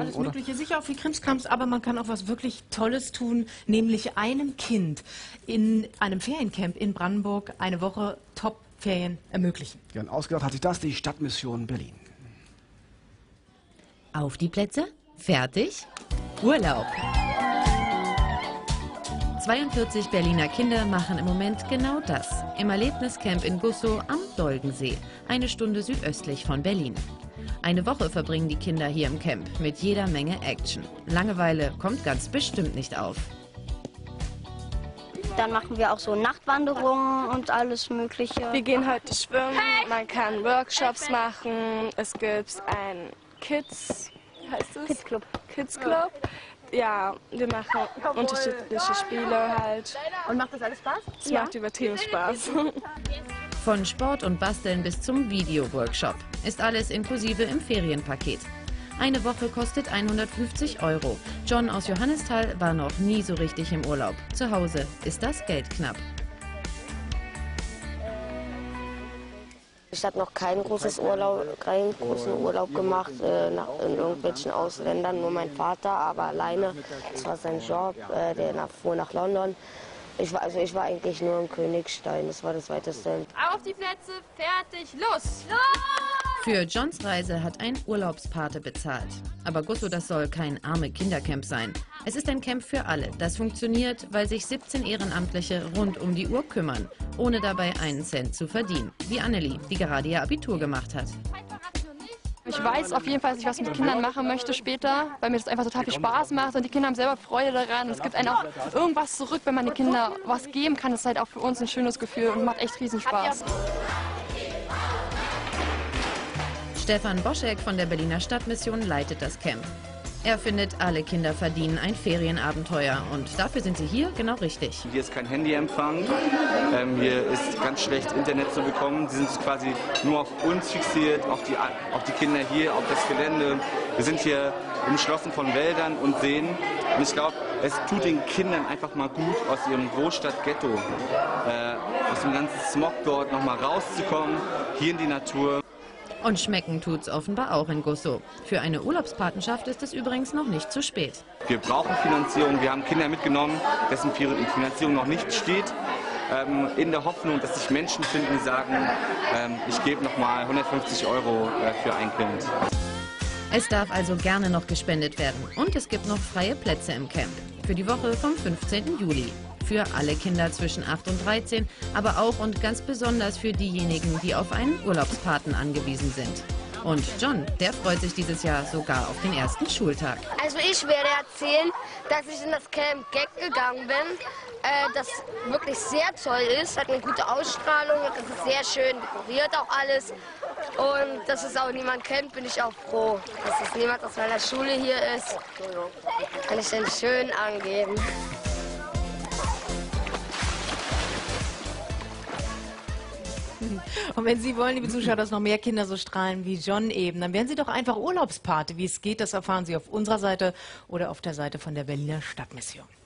Alles Mögliche, sicher auch viel Krimskrams, aber man kann auch was wirklich Tolles tun, nämlich einem Kind in einem Feriencamp in Brandenburg eine Woche Top-Ferien ermöglichen. Ja, und ausgedacht hat sich das die Stadtmission Berlin. Auf die Plätze, fertig, Urlaub. 42 Berliner Kinder machen im Moment genau das. Im Erlebniscamp in Gussow am Dolgensee, eine Stunde südöstlich von Berlin. Eine Woche verbringen die Kinder hier im Camp mit jeder Menge Action. Langeweile kommt ganz bestimmt nicht auf. Dann machen wir auch so Nachtwanderungen und alles Mögliche. Wir gehen heute schwimmen, man kann Workshops machen, es gibt ein Kids Club. Ja, wir machen unterschiedliche Spiele halt. Und macht das alles Spaß? Es macht übertrieben Spaß. Von Sport und Basteln bis zum Video-Workshop ist alles inklusive im Ferienpaket. Eine Woche kostet 150 €. John aus Johannisthal war noch nie so richtig im Urlaub. Zu Hause ist das Geld knapp. Ich habe noch keinen großen Urlaub gemacht in irgendwelchen Ausländern, nur mein Vater, aber alleine. Das war sein Job, der fuhr nach London. Ich war eigentlich nur in Königstein, das war das Weiteste. Auf die Plätze, fertig, los! Für Johns Reise hat ein Urlaubspate bezahlt. Aber Gussow, das soll kein arme Kindercamp sein. Es ist ein Camp für alle. Das funktioniert, weil sich 17 Ehrenamtliche rund um die Uhr kümmern, ohne dabei einen Cent zu verdienen. Wie Annelie, die gerade ihr Abitur gemacht hat. Ich weiß auf jeden Fall, dass ich was mit Kindern machen möchte später, weil mir das einfach total viel Spaß macht und die Kinder haben selber Freude daran. Und es gibt einem auch irgendwas zurück, wenn man den Kindern was geben kann. Das ist halt auch für uns ein schönes Gefühl und macht echt riesen Spaß. Stefan Boschek von der Berliner Stadtmission leitet das Camp. Er findet, alle Kinder verdienen ein Ferienabenteuer und dafür sind sie hier genau richtig. Hier ist kein Handyempfang, hier ist ganz schlecht Internet zu bekommen. Sie sind quasi nur auf uns fixiert, auf die Kinder hier, auf das Gelände. Wir sind hier umschlossen von Wäldern und Seen und ich glaube, es tut den Kindern einfach mal gut, aus ihrem Großstadt-Ghetto, aus dem ganzen Smog dort nochmal rauszukommen, hier in die Natur. Und schmecken tut's offenbar auch in Gussow. Für eine Urlaubspatenschaft ist es übrigens noch nicht zu spät. Wir brauchen Finanzierung. Wir haben Kinder mitgenommen, dessen Finanzierung noch nicht steht. In der Hoffnung, dass sich Menschen finden, die sagen, ich gebe nochmal 150 € für ein Kind. Es darf also gerne noch gespendet werden. Und es gibt noch freie Plätze im Camp. Für die Woche vom 15. Juli. Für alle Kinder zwischen 8 und 13, aber auch und ganz besonders für diejenigen, die auf einen Urlaubspaten angewiesen sind. Und John, der freut sich dieses Jahr sogar auf den ersten Schultag. Also ich werde erzählen, dass ich in das Camp Gag gegangen bin, das wirklich sehr toll ist, hat eine gute Ausstrahlung, das ist sehr schön dekoriert auch alles. Und dass es auch niemand kennt, bin ich auch froh. Dass es niemand aus meiner Schule hier ist, kann ich den schön angeben. Und wenn Sie wollen, liebe Zuschauer, dass noch mehr Kinder so strahlen wie John eben, dann werden Sie doch einfach Urlaubspate. Wie es geht, das erfahren Sie auf unserer Seite oder auf der Seite von der Berliner Stadtmission.